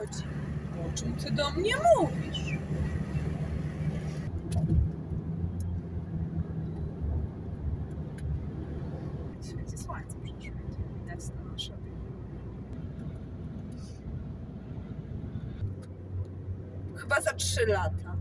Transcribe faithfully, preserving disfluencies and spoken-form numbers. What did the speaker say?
chodzi? O czym ty do mnie mówisz? Świeci słońce przecież będzie widać na naszej. Chyba za trzy lata.